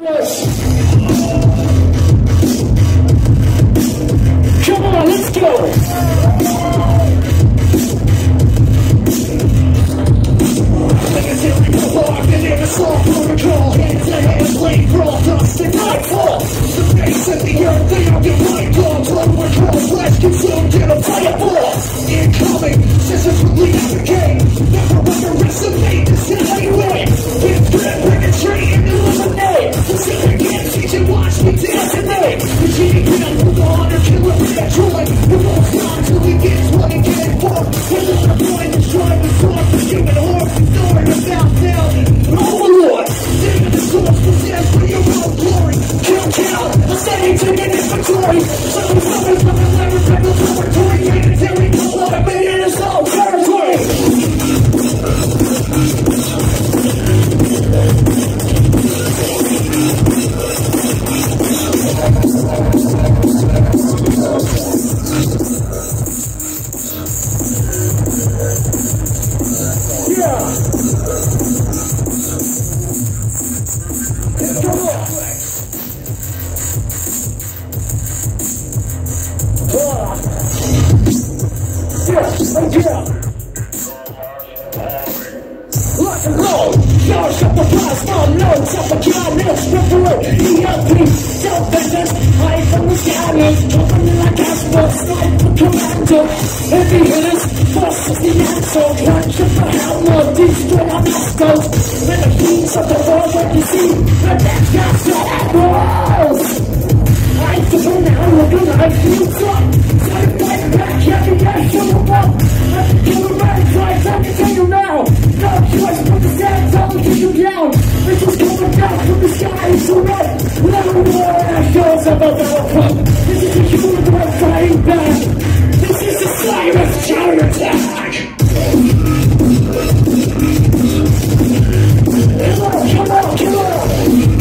Come on, let's go! Assault protocol, hands to hands, lane brawl, dust and nightfall. The face of the earth, they occupy dogs, lower control, flesh consumed in a fireball. Incoming, scissors will lead out the game. Never underestimate this in any way. With grip, penetrate, and eliminate. The secret can't teach and watch me detonate. The cheating ground will go on and kill every joy. We won't stop till we get 20 getting forth. We're not a point to strive with sword for human horse. Ignoring the down. Overlord, taking the source, possessed for your own glory. Kill, I'm standing taking inventory. Something's from the laboratory. Unitary, what I made in his own territory. Rock and roll, y'all shut the prize, no, shut the kindness, preferable, ELP, self-defense, high from the skyline, jumping like asphalt, sniper commando, heavy hitters, forces the answer, punch up the hammer, destroy our mascots, when the beats of the world what you see, but that guy's got apples. I just want to look at I feel fun, so I fight back, every day, show them up, I can kill a man, try to tell you now. No choice but to stand tall and keep you down. This is coming down from the sky, it's so red. Without a war, that shows about the outcome. This is a human world fighting back. This is a Cyrus counterattack. Come on, come on.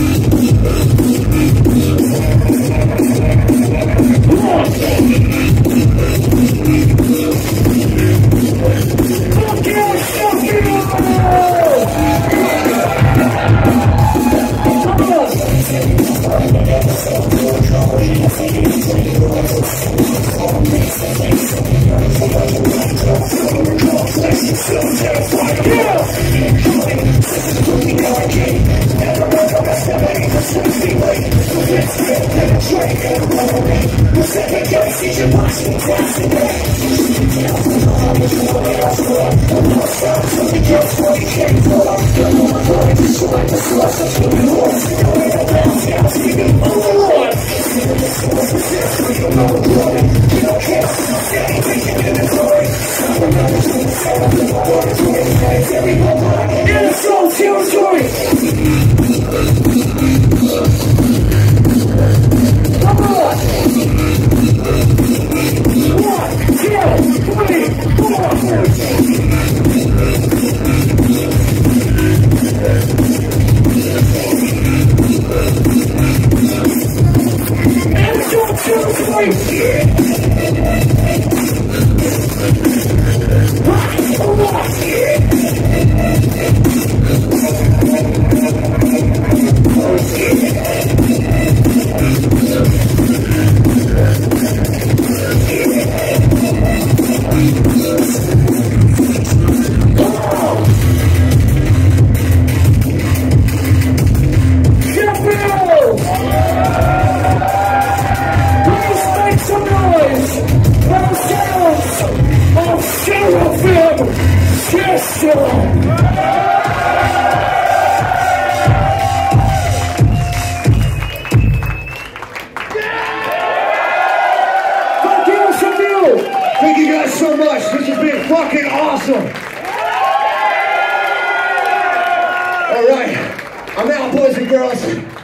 Thank you guys so much. This has been fucking awesome. All right, I'm out, boys and girls.